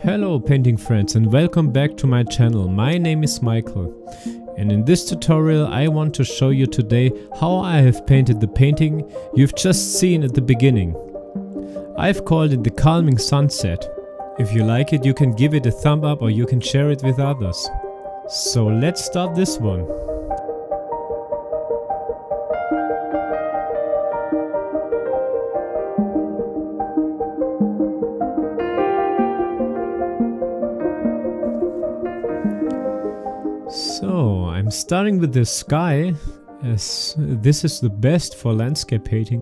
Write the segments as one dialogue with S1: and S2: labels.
S1: Hello painting friends and welcome back to my channel. My name is Michael and in this tutorial I want to show you today how I have painted the painting you've just seen at the beginning. I've called it the Calming Sunset. If you like it, you can give it a thumb up or you can share it with others. So let's start this one. So I'm starting with the sky, as this is the best for landscape painting,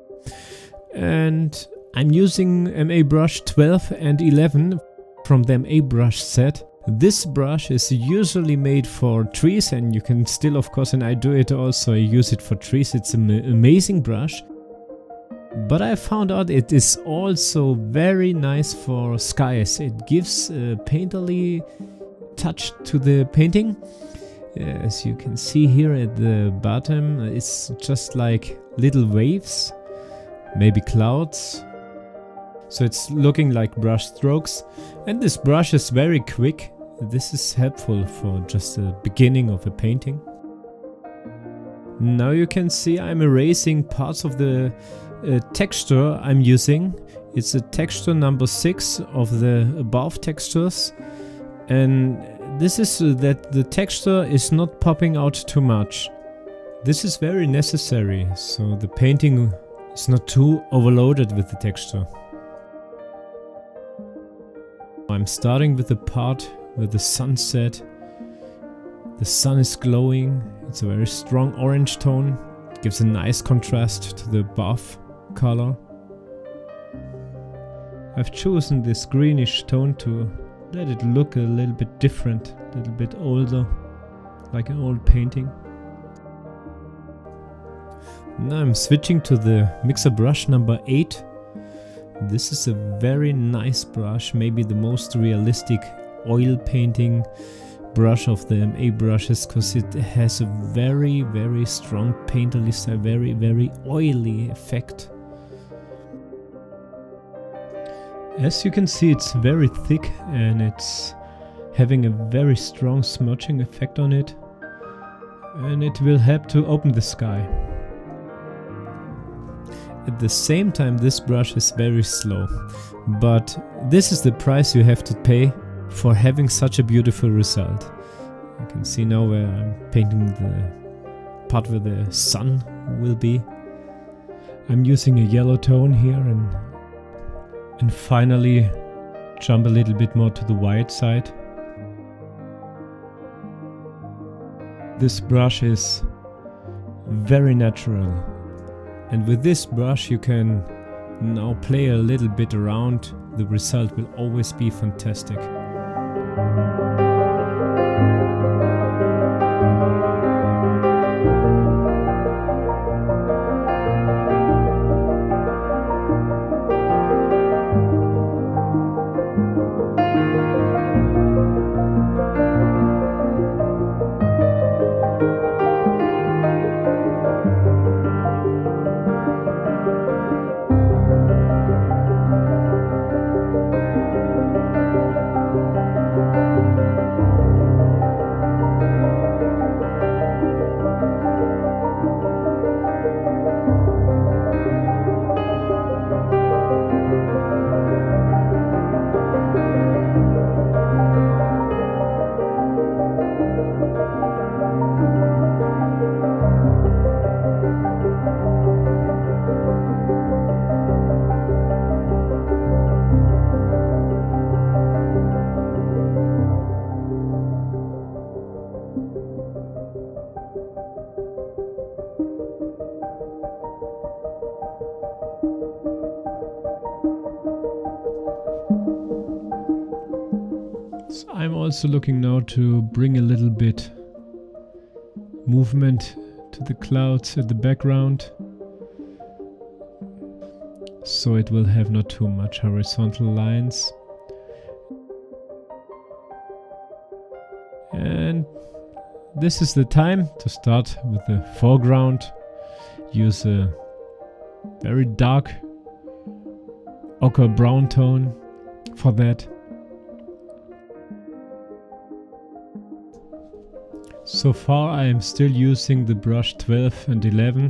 S1: and I'm using MA brush 12 and 11 from the MA brush set. This brush is usually made for trees, and you can still, of course, and I do it also, I use it for trees. It's an amazing brush, but I found out it is also very nice for skies. It gives a painterly touch to the painting. As you can see here at the bottom, it's just like little waves, maybe clouds. So it's looking like brush strokes, and this brush is very quick. This is helpful for just the beginning of a painting. Now you can see I'm erasing parts of the texture I'm using. It's a texture number 6 of the above textures, and this is that the texture is not popping out too much. This is very necessary, so the painting is not too overloaded with the texture. I'm starting with the part with the sunset. The sun is glowing. It's a very strong orange tone. It gives a nice contrast to the buff color. I've chosen this greenish tone to let it look a little bit different, a little bit older, like an old painting. Now I'm switching to the mixer brush number 8. This is a very nice brush, maybe the most realistic oil painting brush of the MA brushes, because it has a very strong painterly style, very oily effect. As you can see, it's very thick and it's having a very strong smudging effect on it, and it will help to open the sky. At the same time, this brush is very slow, but this is the price you have to pay for having such a beautiful result. You can see now where I'm painting the part where the sun will be. I'm using a yellow tone here and finally jump a little bit more to the white side. This brush is very natural, and with this brush you can now play a little bit around. The result will always be fantastic. So I'm also looking now to bring a little bit movement to the clouds at the background, so it will have not too much horizontal lines. And this is the time to start with the foreground. Use a very dark ochre brown tone for that. So far I am still using the brush 12 and 11.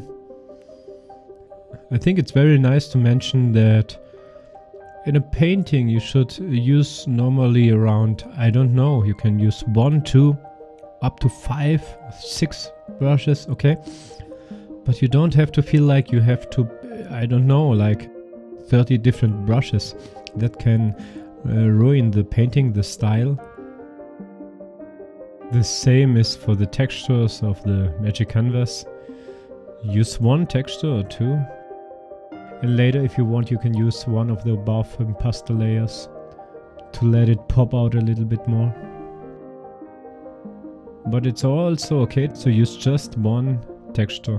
S1: I think it's very nice to mention that in a painting you should use normally around, I don't know, you can use 1, 2, up to 5, 6 brushes, okay? But you don't have to feel like you have to, I don't know, like 30 different brushes. That can ruin the painting, the style. The same is for the textures of the magic canvas. Use 1 texture or 2. And later, if you want, you can use one of the above impasto layers to let it pop out a little bit more. But it's also okay to use just 1 texture.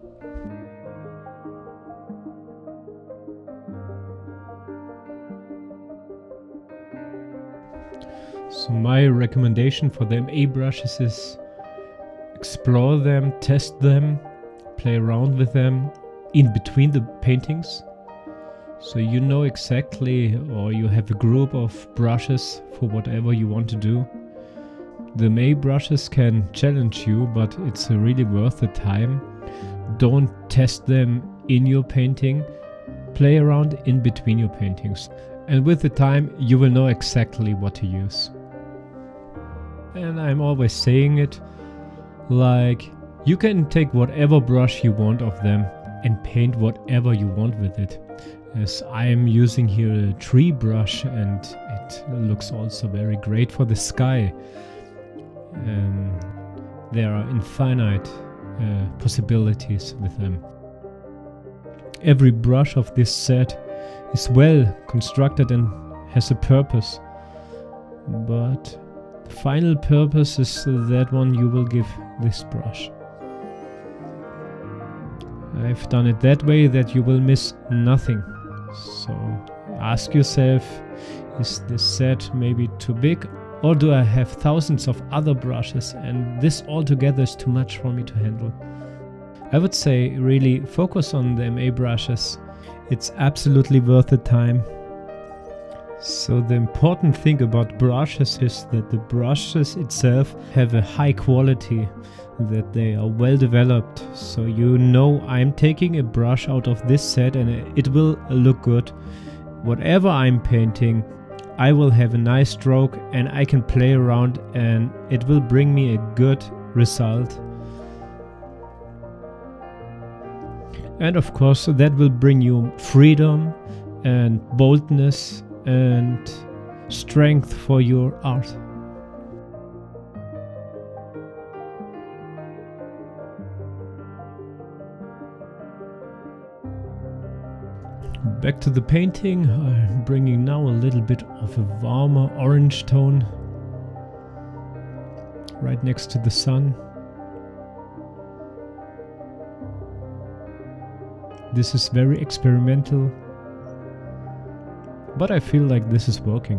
S1: So my recommendation for the MA brushes is explore them, test them, play around with them in between the paintings, so you know exactly, or you have a group of brushes for whatever you want to do. The MA brushes can challenge you, but it's really worth the time. Don't test them in your painting, play around in between your paintings, and with the time you will know exactly what to use. And I'm always saying it, like, you can take whatever brush you want of them and paint whatever you want with it. As I am using here a tree brush, and it looks also very great for the sky. There are infinite possibilities with them. Every brush of this set is well constructed and has a purpose, but the final purpose is that one you will give this brush. I've done it that way that you will miss nothing. So ask yourself, is this set maybe too big, or do I have thousands of other brushes and this altogether is too much for me to handle? I would say really focus on the MA brushes. It's absolutely worth the time. So the important thing about brushes is that the brushes itself have a high quality, that they are well developed, so you know I'm taking a brush out of this set and it will look good. Whatever I'm painting, I will have a nice stroke and I can play around and it will bring me a good result. And of course that will bring you freedom and boldness and strength for your art. Back to the painting, I'm bringing now a little bit of a warmer orange tone right next to the sun. This is very experimental, but I feel like this is working.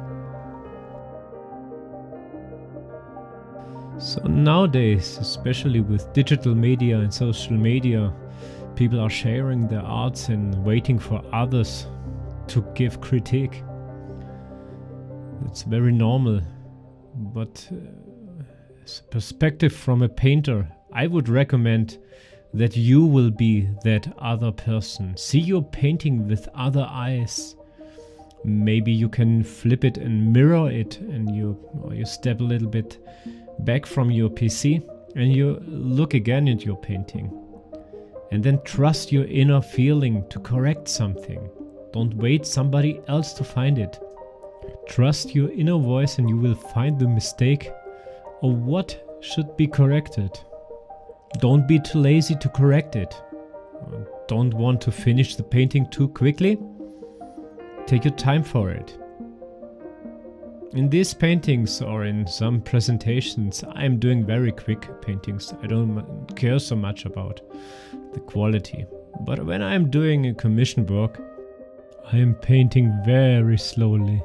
S1: So nowadays, especially with digital media and social media, people are sharing their arts and waiting for others to give critique. It's very normal, but as a perspective from a painter, I would recommend that you will be that other person. See your painting with other eyes. Maybe you can flip it and mirror it, and you step a little bit back from your PC and you look again at your painting. And then trust your inner feeling to correct something. Don't wait somebody else to find it. Trust your inner voice and you will find the mistake or what should be corrected. Don't be too lazy to correct it. Don't want to finish the painting too quickly. Take your time for it. In these paintings or in some presentations, I am doing very quick paintings. I don't care so much about the quality. But when I am doing a commission work, I am painting very slowly.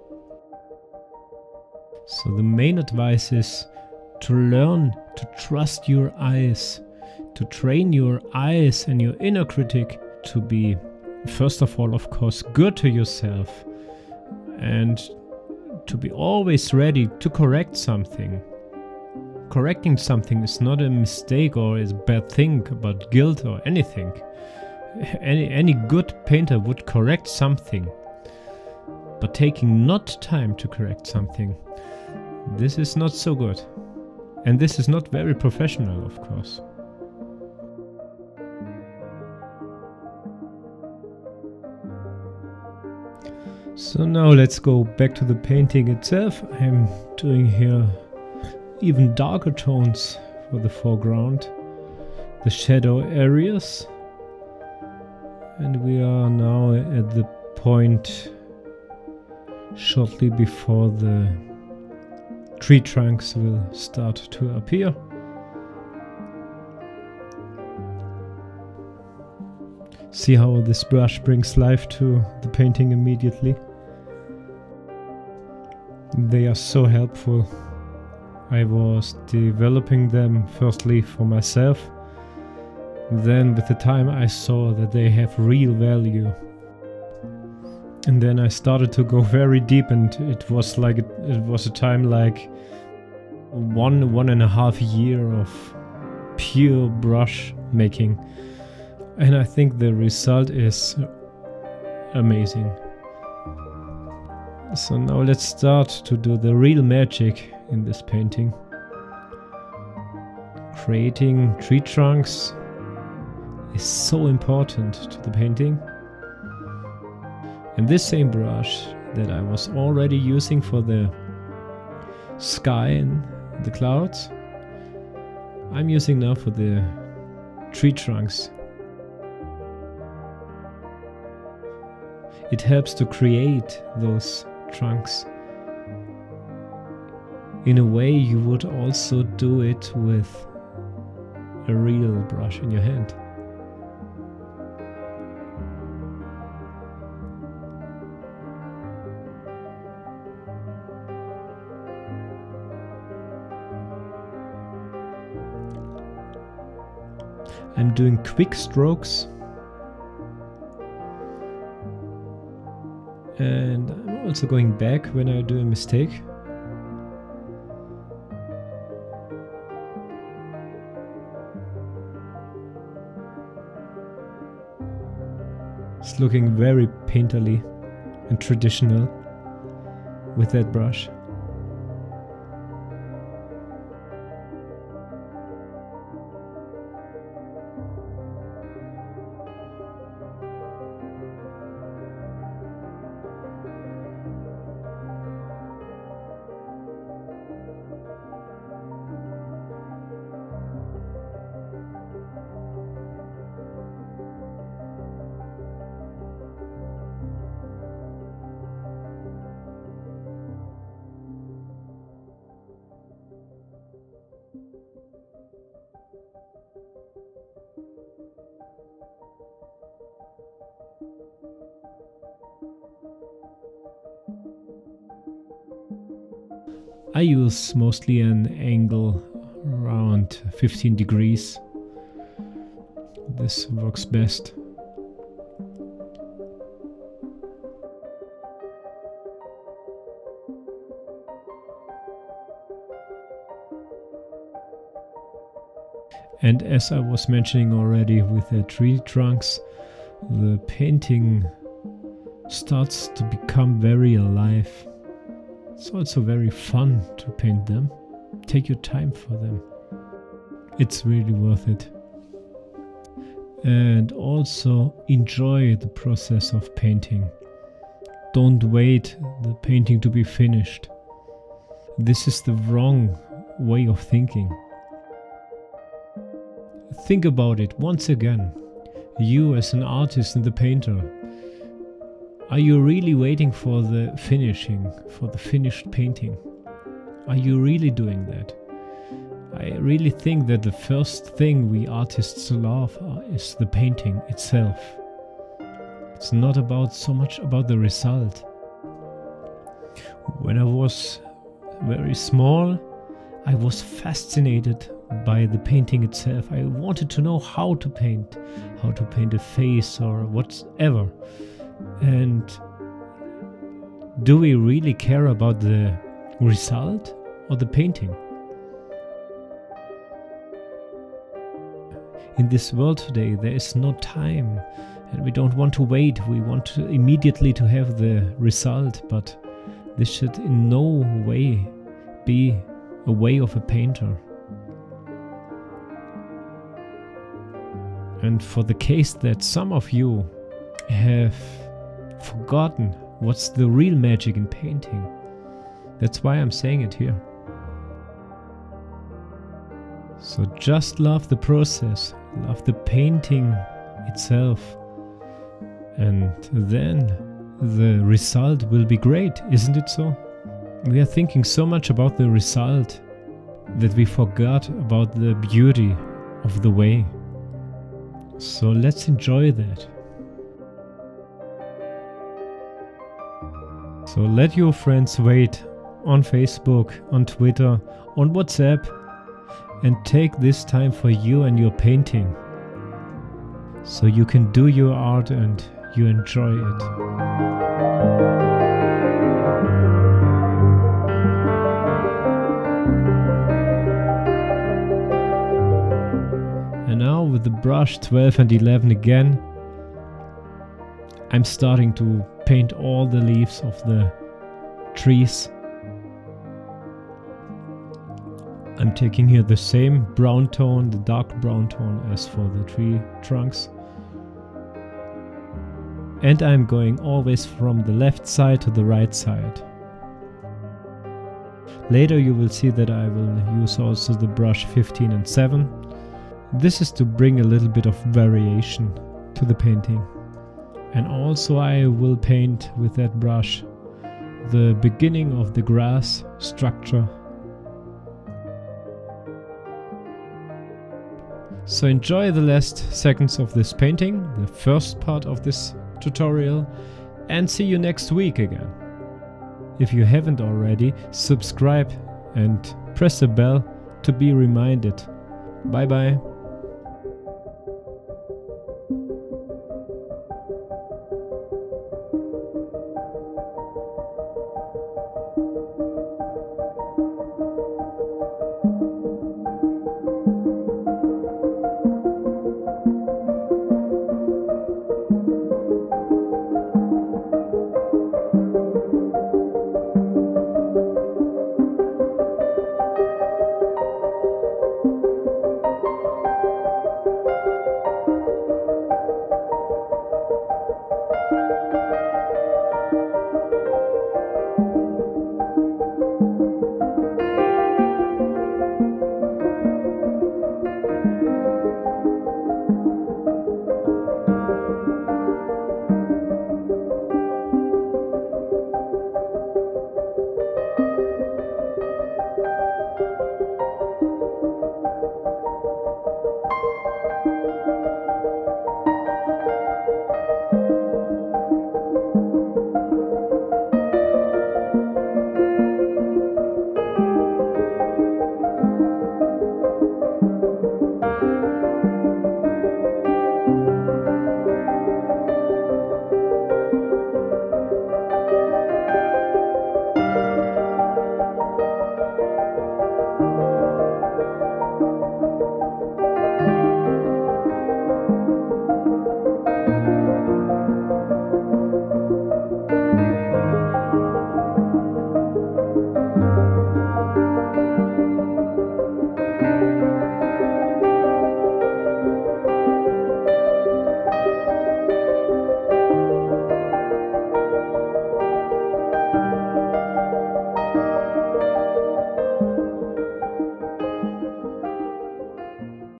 S1: So the main advice is to learn to trust your eyes, to train your eyes and your inner critic to be, first of all, of course, good to yourself, and to be always ready to correct something. correcting something is not a mistake or is a bad thing about guilt or anything. Any good painter would correct something. But taking not time to correct something, this is not so good. And this is not very professional, of course. So now let's go back to the painting itself. I'm doing here even darker tones for the foreground, the shadow areas. And we are now at the point shortly before the tree trunks will start to appear. See how this brush brings life to the painting immediately. They are so helpful. I was developing them firstly for myself. Then with the time I saw that they have real value. And then I started to go very deep, and it was a time like 1.5 years of pure brush making. And I think the result is amazing. So now let's start to do the real magic in this painting. Creating tree trunks is so important to the painting. And this same brush that I was already using for the sky and the clouds, I'm using now for the tree trunks. It helps to create those trunks in a way you would also do it with a real brush in your hand. I'm doing quick strokes, and I'm also going back when I do a mistake. It's looking very painterly and traditional with that brush. I use mostly an angle around 15 degrees. This works best. And as I was mentioning already with the tree trunks, the painting starts to become very alive. It's also very fun to paint them. Take your time for them. It's really worth it. And also enjoy the process of painting. Don't wait the painting to be finished. This is the wrong way of thinking. Think about it once again. You as an artist and the painter, are you really waiting for the finishing, for the finished painting? Are you really doing that? I really think that the first thing we artists love is the painting itself. It's not about so much about the result. When I was very small, I was fascinated by the painting itself. I wanted to know how to paint a face or whatever. And do we really care about the result or the painting? in this world today there is no time, and we don't want to wait. We want to immediately to have the result, but this should in no way be a way of a painter. And for the case that some of you have forgotten what's the real magic in painting, that's why I'm saying it here. So just love the process, love the painting itself, and then the result will be great, isn't it so? We are thinking so much about the result that we forgot about the beauty of the way. So let's enjoy that. So let your friends wait on Facebook, on Twitter, on WhatsApp, and take this time for you and your painting, so you can do your art and you enjoy it. And now with the brush 12 and 11 again, I'm starting to paint all the leaves of the trees. I'm taking here the same brown tone, the dark brown tone as for the tree trunks. And I'm going always from the left side to the right side. Later you will see that I will use also the brush 15 and 7. This is to bring a little bit of variation to the painting. And also I will paint with that brush the beginning of the grass structure. So enjoy the last seconds of this painting, the first part of this tutorial, and see you next week again. If you haven't already, subscribe and press the bell to be reminded. Bye bye.